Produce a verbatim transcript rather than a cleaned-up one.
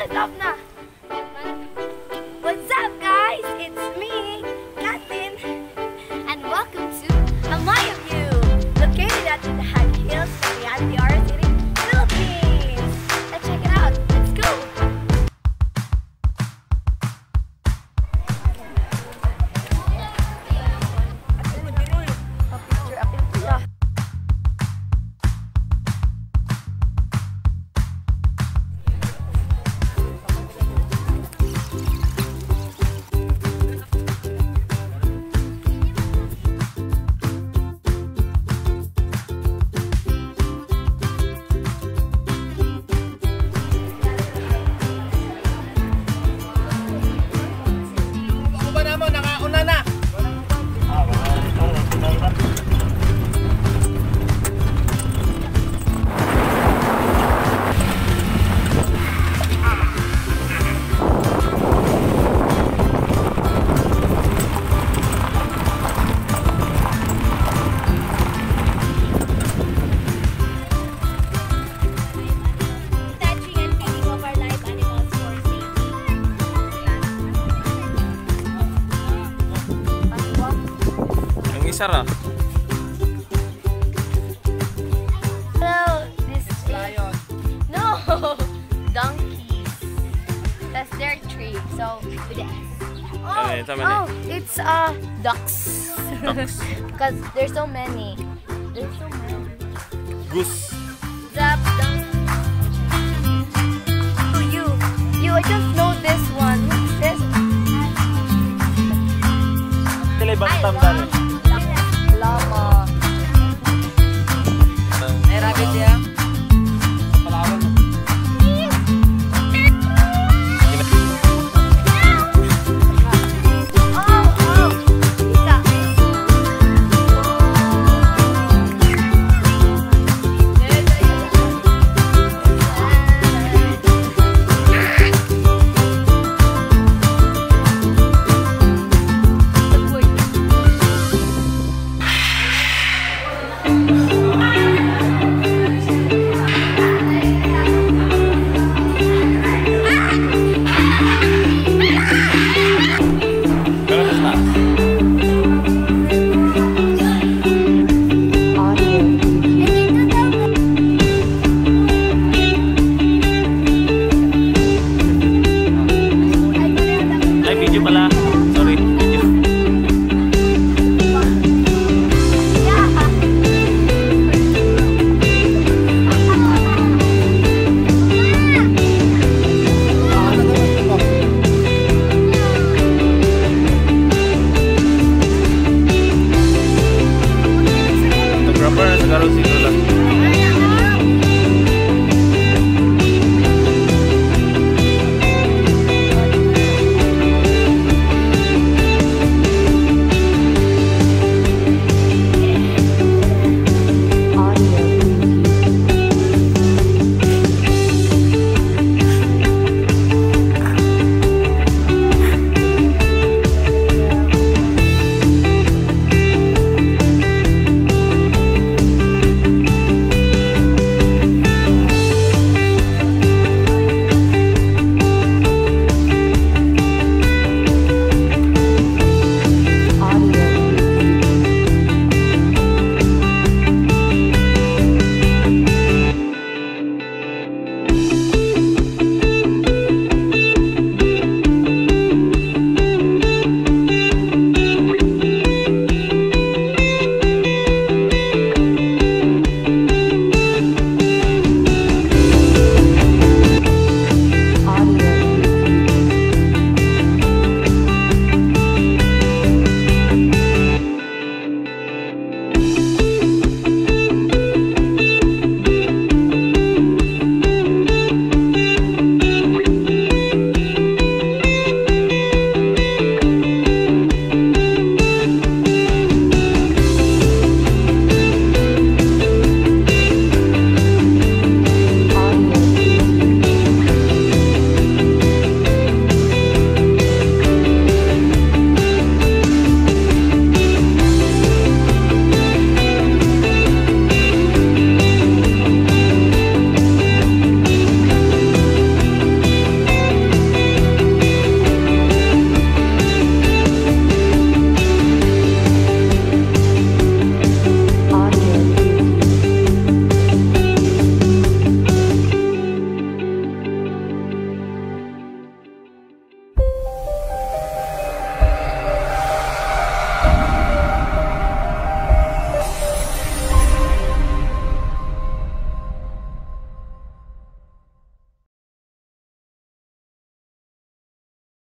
stop na! What's up, guys? It's me, Kathleen, and welcome to Amaya View, located at Indahag Hills, Cagayan de Oro City, Philippines. Let's check it out. Let's go! Sarah. Hello, this is lion. No, donkeys. That's their tree. So with the S. Oh, oh, it's uh ducks. Ducks. Because there's so many. There's so many. Goose. Zap, donkey. Oh, you, you. I just know this one. What's this? Tilay bantang dali.